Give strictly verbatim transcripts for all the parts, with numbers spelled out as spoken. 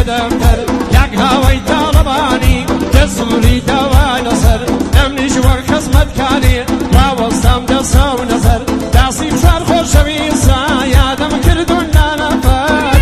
دفتر یک هوای طالبانی دستوری دوای نصر امنی جوار خدمت کاری راوستم دست و نظر دستی بشار خوشویسا یادم کردون ننفر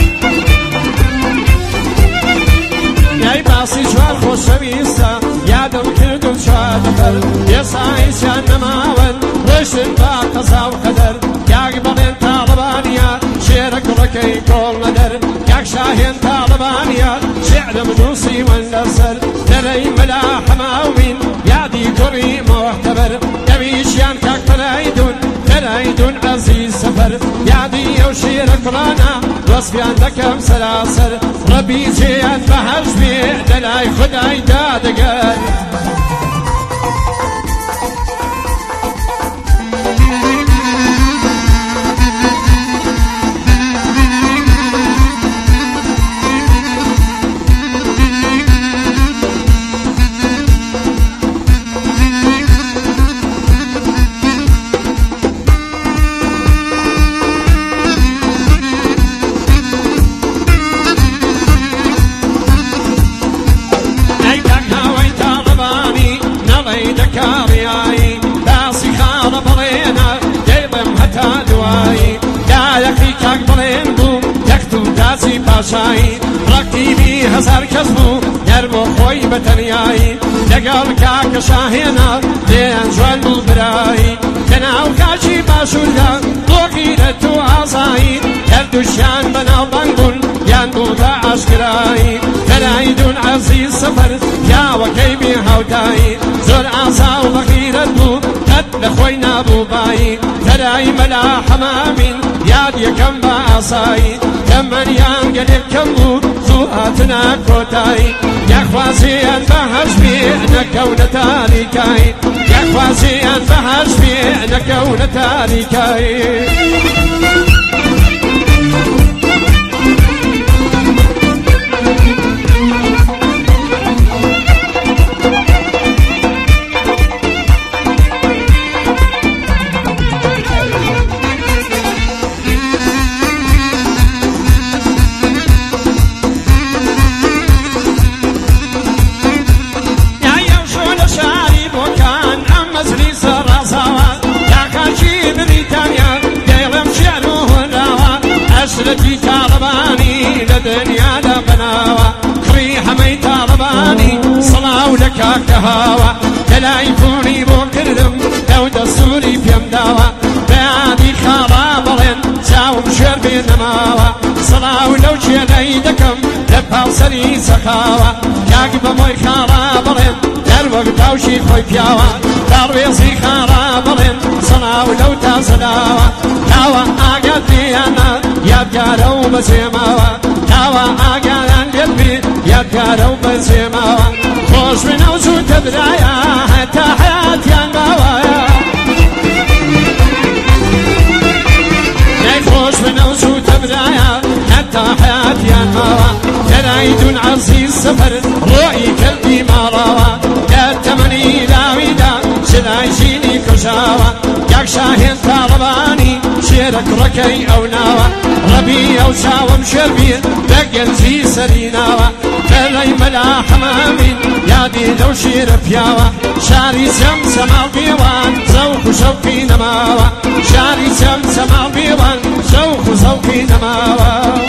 یای باسی جوار خوشویسا یادم کردون شوار نفر یسایی شان نماون رشد با قضا و قدر یک بلین طالبانیا شیرک رکی کول ندر یک شاهین طالبانیا شعر مدوسی وندسر دري ملاحمة ومين يادي كري معتبر يميشيان كاك ترايدون ترايدون عزيز سفر يادي يوشيرك رانا وصفيان دكم سلاسر ربي جيان بهرج بي دلاي خداي دادقر كارياي داسي خال برينا ديبم هتا دواي يا يكفي كاك برين بو يكتو داسي باشاي ركيبي هزار كسبو يربو خوي بتنياي لقال كاك شاهينا لين جوال بالبراي تناو كاشي باشولا وغيرتو عصاي يردوشان بنا بانقل ياندو دا عشقراي ترايدون عزيز سفر يا وكيبي هاوداي زور عصا وبخيرت بو قد لخوينا بو باي تراي ملا حمامين ياد يكم بعصاي كمن يانقل كم بو زوهاتنا كوتاي يا خوازي ان بهرج بيعنا كون تاريكاي يا خوازي ان بهرج بيعنا كون تاريكاي أسرتي طالباني لدنيا دبناوة خري حمي طالباني صلاة ولك كهاوة تلايفوني بوكردم لو دستوري في مداوة بادي خرابرين ساوم شربي نماوة صلاة ولو شيلي دكم لبالسري سخاوة كاقب موي خرابرين دروق تاوشي خوي بياوة درويسي خرابرين صلاة ولو تاسداوة تاوة آقاد بيانا يبقارو بسيماوة تاوة آقادان قلبي يبقارو بسيماوة خوش من اوزو تبرايا حتى حياتي انباوة ياي خوش من اوزو تبرايا حتى حياتي انباوة ترايدون عزيز سفر روحي قلبي ماراوة يتمني لاويدا شلايشيني كشاوة ياك شاهين طالباني شيرك ركي او ناوة ربي او شاوم شربي بقن في سريناوة تلي ملا حمامين يادي لو شير فياوة شاري سمسم البيوان زوق شوقي نماوة شاري سمسم البيوان زوق شوقي نماوة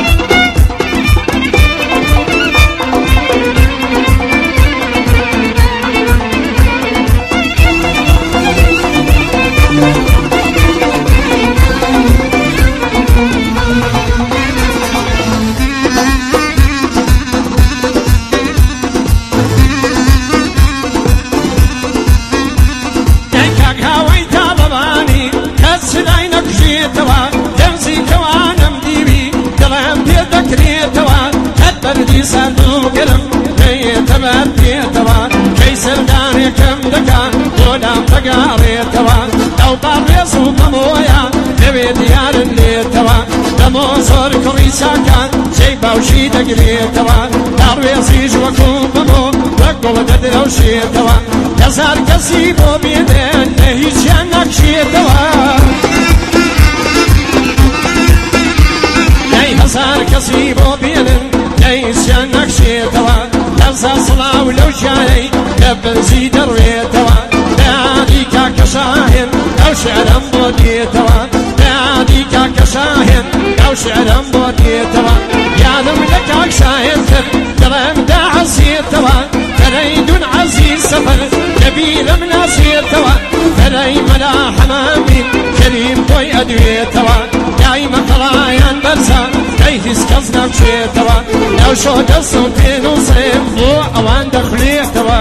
صندوق قلم هي تبات بيتوا كيسر داني كم دكا ودام تقاري توا لو طار يصوب مويا نبي ديار اللي توا دمو صور كريساكا شيبا وشي تقري توا دار يصيج وكوب بمو وقو ددر وشي توا يزار كسيبو بيدين نهي شانك شي توا اي هزار كسيبو بيدين دەیسیان نەکشێتەوە دەرزا سڵاو لەو شارەی لە بنزی دەڕوێتەوە دادی کاکە شاهێن ئەو شعرەم بۆ دێتەوە دادی کاکە شاهێن ئەو شعرەم بۆ دێتەوە یادم لە کاک شاهێن کرد دڵێم داعەزێتەوە کەرەیدون عەزیز سەفەر کەبیرم ناسێتەوە کەرەی مەلا حەمامین کەریم تۆی ئەدوێتەوە دایمە قەڵایان بەرزە کەی هیچ کەس ناچێتەوە لەو شۆ دەست و پێن و سێم بۆ ئەوان دەخولێتەوە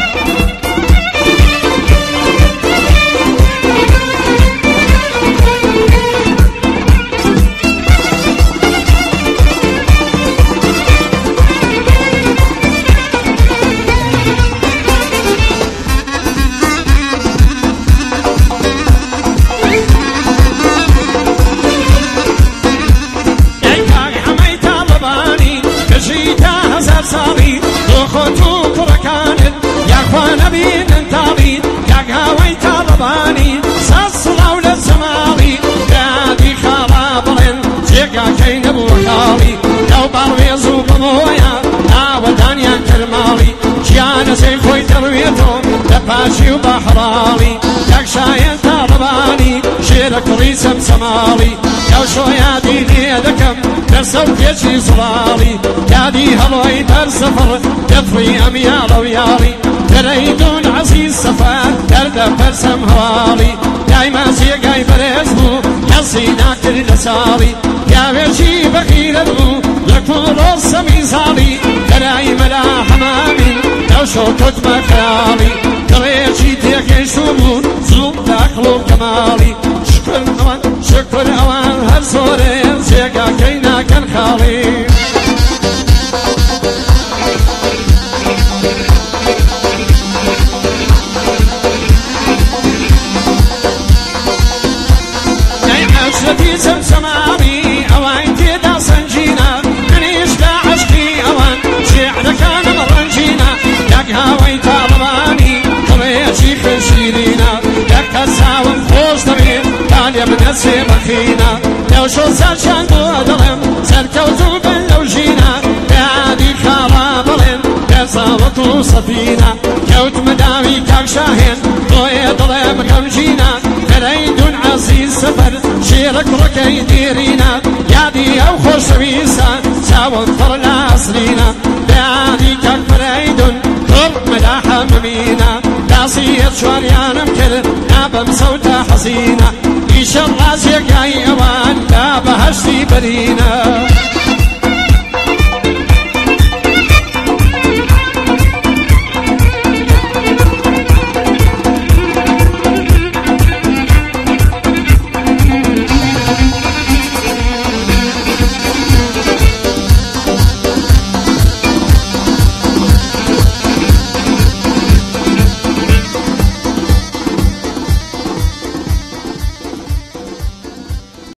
پاشی و بەحراڵی یەک شایەن تاڵەبانی شێرە کڕی سەمسەماڵی یاو شۆ یادی لێ دەکەم دەرسە و پێچی سڵاڵی یادی هەڵۆی بەرسەفڕ دەفڕی ئەمیاڵە و یاڵی کەرەیدون عەزیز سەفەر دەردە پەرسەم هەواڵی دایما جێگای بەرێز بوو کەسی ناکرد لە ساڵی پیاوێکی بەغیرەت بوو لە کوڵۆ سەمی زاڵی کەرای مەلا حەمامین ئەو شۆ کەوتمە خەیاڵی دڵێکی تێگەیشتوو بوون زوو داخڵ و کەماڵی شکر ئەوان شکر ئەوان هەر زۆرێن جێگاکەی ناکەن خاڵی ئەی عەشرەتی سەمسەماڵی ئەوان تێدا سەنجینە منیش لە عەشقی ئەوان شێعرەکانم ڕەنجینە یەک هاوەی تاڵەبانی دڵێکی خشیرینە یەک کەس هاوم خۆش دەبێت تا لێ بنەچێ بەخینە لەو شۆ سەرچان بۆ دڵێم سەرکەوتوو بن لەو ژینە یادی خاڵا بڵێن پێزاوەت و سەفینە کەوتمە داوی کاک شاهێن بۆیە دڵێم غەمژینە کەرەیدون عەزیز سەفەر شێرە کوڕەکەی دیرینە یادی ئەو خۆشەویستە چاوم پڕ لە ئەسرینە یادی کاک کەرەیدون کوڕ مەلا حەمامینە داسیەت چواریانم کرد نابەم سەوتە حەزینە ئیشەڵڵا جێگای ئەوان لا بەهەشتی بەرینە